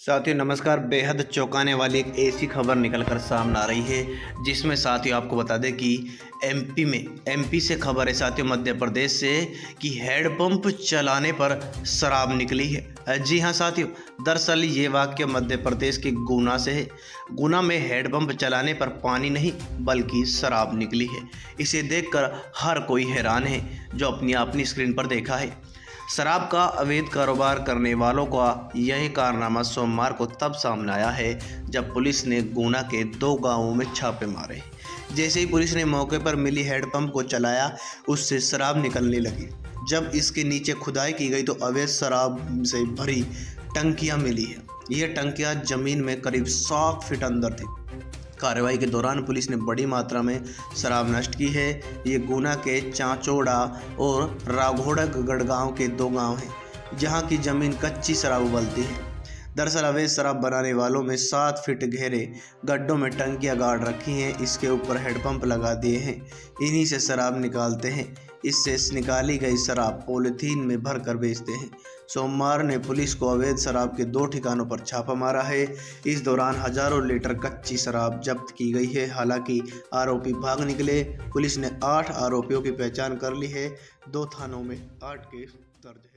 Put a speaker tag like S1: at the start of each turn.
S1: साथियों नमस्कार। बेहद चौंकाने वाली एक ऐसी खबर निकलकर सामने आ रही है जिसमें साथियों आपको बता दें कि एमपी से खबर है साथियों, मध्य प्रदेश से, कि हेडपंप चलाने पर शराब निकली है। जी हां साथियों, दरअसल ये वाक्य मध्य प्रदेश के गुना से है। गुना में हेडपंप चलाने पर पानी नहीं बल्कि शराब निकली है। इसे देखकर हर कोई हैरान है जो अपनी स्क्रीन पर देखा है। शराब का अवैध कारोबार करने वालों का यही कारनामा सोमवार को तब सामने आया है जब पुलिस ने गुना के 2 गांवों में छापे मारे। जैसे ही पुलिस ने मौके पर मिली हेडपंप को चलाया, उससे शराब निकलने लगी। जब इसके नीचे खुदाई की गई तो अवैध शराब से भरी टंकियां मिली है। ये टंकियां जमीन में करीब 7 फीट अंदर थी। कार्रवाई के दौरान पुलिस ने बड़ी मात्रा में शराब नष्ट की है। ये गुना के चांचोड़ा और राघोड़गढ़ गांव के 2 गांव हैं जहां की जमीन कच्ची शराब उबलती है। दरअसल अवैध शराब बनाने वालों में 7 फीट गहरे गड्ढों में टंकियां गाड़ रखी हैं। इसके ऊपर हेडपंप लगा दिए हैं। इन्हीं से शराब निकालते हैं। इससे निकाली गई शराब पॉलीथीन में भर कर बेचते हैं। सोमवार ने पुलिस को अवैध शराब के 2 ठिकानों पर छापा मारा है। इस दौरान हजारों लीटर कच्ची शराब जब्त की गई है। हालांकि आरोपी भाग निकले। पुलिस ने 8 आरोपियों की पहचान कर ली है। 2 थानों में 8 केस दर्ज है।